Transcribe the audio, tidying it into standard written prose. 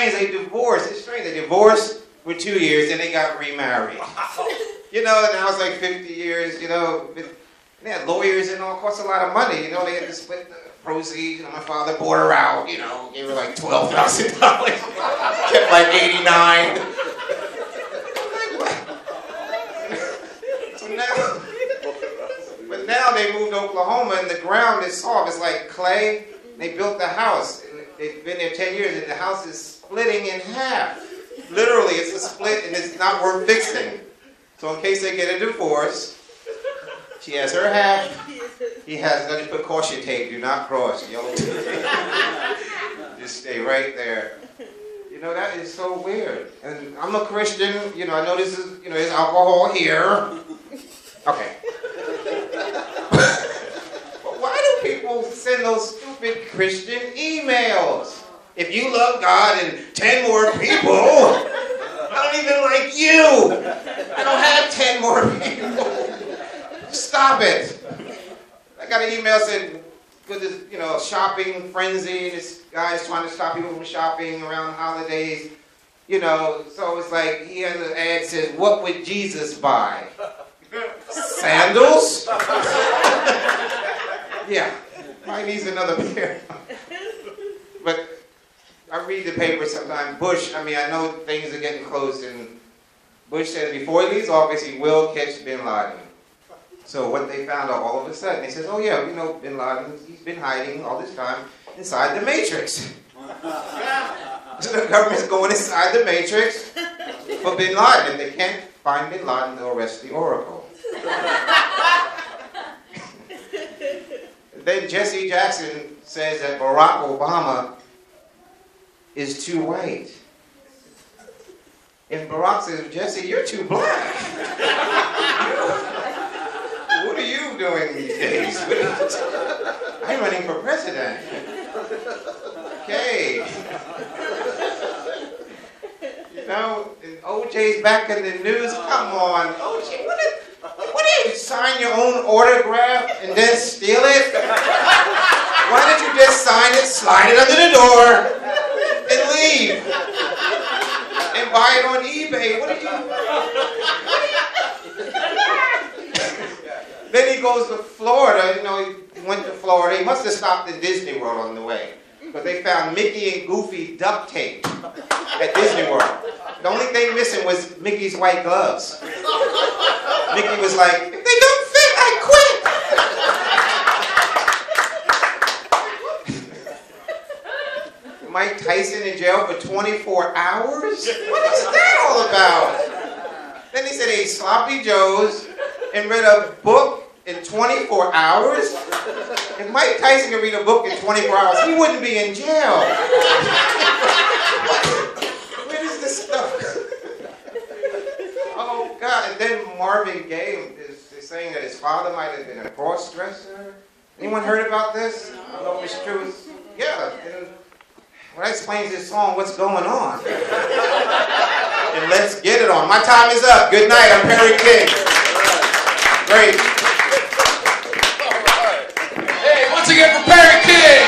strange. They divorced. It's strange. They divorced for 2 years, and they got remarried. You know, and now it's like 50 years, you know. They had lawyers and all, cost a lot of money. You know, they had to split the proceeds. You know, my father bought her out, you know, gave her like $12,000. Kept like 89. So now, but now they moved to Oklahoma and the ground is soft. It's like clay. They built the house. They've been there 10 years and the house is splitting in half. Literally, it's a split and it's not worth fixing. So in case they get a divorce, she has her half. He has, let me put caution tape, do not cross. Yellow tape. Just stay right there. You know, that is so weird. And I'm a Christian, you know, I know this is, you know, there's alcohol here. Okay. But why do people send those stupid Christian emails? If you love God and 10 more people, I don't even like you. I don't have 10 more people. Stop it. I got an email saying, you know, shopping frenzy. This guy's trying to stop people from shopping around holidays. You know, so it's like he has an ad that says, what would Jesus buy? Sandals? Yeah, probably needs another pair. But I read the paper sometimes. Bush, I mean, I know things are getting close, and Bush said before he leaves office, he will catch bin Laden. So what they found out all of a sudden, they says, oh yeah, we know bin Laden, he's been hiding all this time inside the Matrix. So the government's going inside the Matrix for bin Laden. If they can't find bin Laden, they'll arrest the Oracle. Then Jesse Jackson says that Barack Obama is too white. And Barack says, Jesse, you're too black. What are you doing these days? I'm running for president. Okay. You know, and OJ's back in the news. Come on, OJ, what did you sign your own autograph and then steal it? Why don't you just sign it, slide it under the door, and leave? And buy it on eBay. What did you... Then he goes to Florida, you know, he went to Florida. He must have stopped in Disney World on the way. But they found Mickey and Goofy duct tape at Disney World. The only thing missing was Mickey's white gloves. Mickey was like, if they don't fit, I quit. Mike Tyson in jail for 24 hours? What is that all about? Then he said he ate sloppy joes and read a book in 24 hours? If Mike Tyson could read a book in 24 hours, he wouldn't be in jail. Where is this stuff? Oh, God. And then Marvin Gaye is saying that his father might have been a cross-dresser. Anyone heard about this? I don't know if it's true. Yeah. And when I explain this song, what's going on? And let's get it on. My time is up. Good night. I'm Perry King. Great. Hey, once again for Perry King.